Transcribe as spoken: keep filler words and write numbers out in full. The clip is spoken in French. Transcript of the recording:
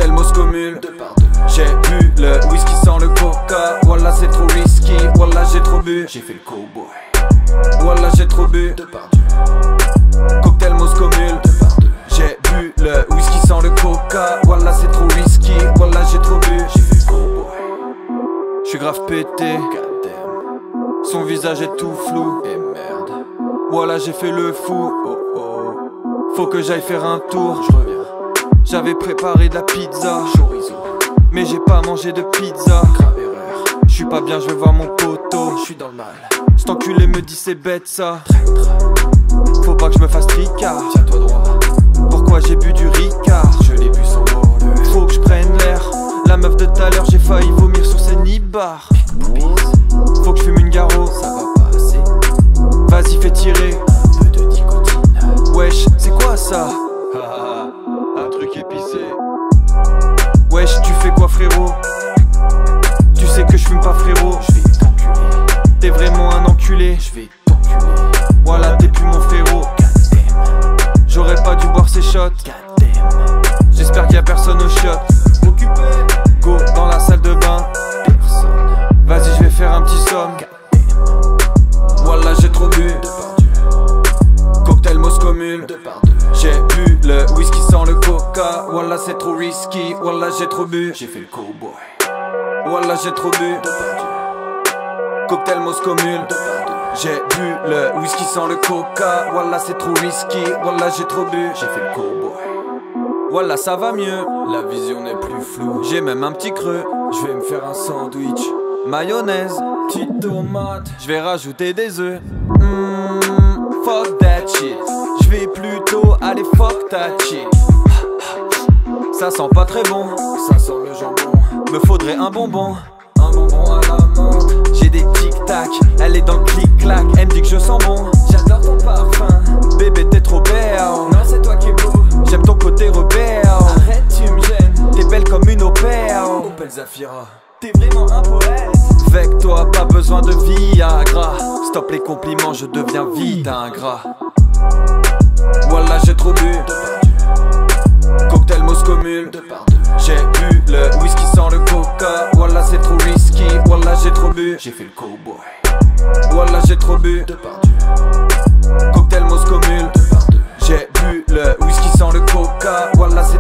Cocktail Moscomule, j'ai bu le whisky sans le coca. Wallah c'est trop risky, wallah j'ai trop bu. J'ai fait le cowboy, wallah j'ai trop bu. Cocktail Moscomule, j'ai bu le whisky sans le coca. Wallah c'est trop risky, wallah j'ai trop bu. J'ai fait le cowboy, j'suis grave pété. Son visage est tout flou. Et merde, wallah j'ai fait le fou. Oh oh, faut que j'aille faire un tour. Je reviens. J'avais préparé de la pizza, chorizo, mais j'ai pas mangé de pizza. Grave erreur, j'suis pas bien, je vais voir mon poteau. J'suis dans le mal, cet enculé me dit c'est bête ça. Traître, faut pas que je me fasse tricard. Tiens-toi droit, pourquoi j'ai bu du Ricard? Je l'ai bu sans border. Faut que je prenne l'air, la meuf de t'à l'heure j'ai failli vomir sur ses nibards. Faut que je fume une garo, ça va pas assez. Vas-y fais tirer un peu de nicotine. Wesh, c'est quoi ça? Un truc épicé. Wesh, tu fais quoi frérot? Tu sais que je fume pas frérot. Je vais t'enculer, t'es vraiment un enculé. Je vais t'enculer, voilà t'es plus mon frérot. J'aurais pas dû boire ces shots. J'espère qu'il y a personne au shot. Occupé, go dans la salle de bain. Personne, vas-y je vais faire un petit somme. Voilà j'ai trop bu. Cocktail Moscomule, j'ai bu le whisky sans le coca. Wallah c'est trop risky, wallah j'ai trop bu. J'ai fait le cowboy, wallah j'ai trop bu. Cocktail Moscomule, j'ai bu le whisky sans le coca. Wallah c'est trop risky, wallah j'ai trop bu. J'ai fait le cowboy, wallah ça va mieux. La vision n'est plus floue, j'ai même un petit creux. Je vais me faire un sandwich, mayonnaise, petite tomate. Je vais rajouter des œufs. Mmh, fuck that shit. Je vais plutôt aller fuck ta chick. Ça sent pas très bon, ça sent le jambon. Me faudrait un bonbon, un bonbon à la menthe. J'ai des tic-tac, elle est dans le clic-clac. Elle me dit que je sens bon, j'adore ton parfum. Bébé t'es trop belle, non c'est toi qui es beau. J'aime ton côté rebelle, arrête tu me gênes. T'es belle comme une opère, Opel Zafira. T'es vraiment un poète. Avec toi pas besoin de Viagra. Stop les compliments, je deviens vite ingrat. Wallah j'ai trop bu. Cocktail Moscomule, j'ai bu le whisky sans le coca. Wallah c'est trop risky, wallah j'ai trop bu. J'ai fait le cowboy, wallah j'ai trop bu. Cocktail Moscomule, j'ai bu le whisky sans le coca. Wallah c'est